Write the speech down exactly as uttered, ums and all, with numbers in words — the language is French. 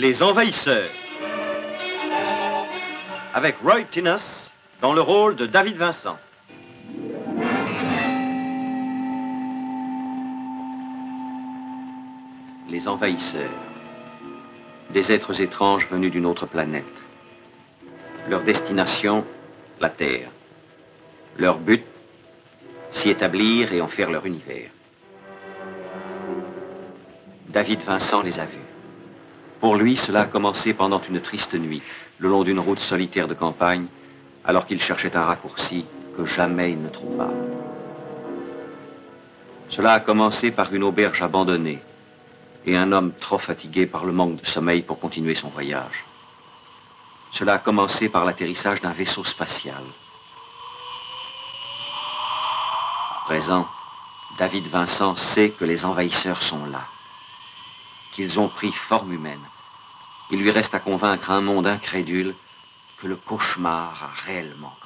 Les Envahisseurs, avec Roy Tinnes dans le rôle de David Vincent. Les Envahisseurs, des êtres étranges venus d'une autre planète. Leur destination, la Terre. Leur but, s'y établir et en faire leur univers. David Vincent les a vus. Pour lui, cela a commencé pendant une triste nuit, le long d'une route solitaire de campagne, alors qu'il cherchait un raccourci que jamais il ne trouva. Cela a commencé par une auberge abandonnée et un homme trop fatigué par le manque de sommeil pour continuer son voyage. Cela a commencé par l'atterrissage d'un vaisseau spatial. À présent, David Vincent sait que les envahisseurs sont là, qu'ils ont pris forme humaine. Il lui reste à convaincre un monde incrédule que le cauchemar a réellement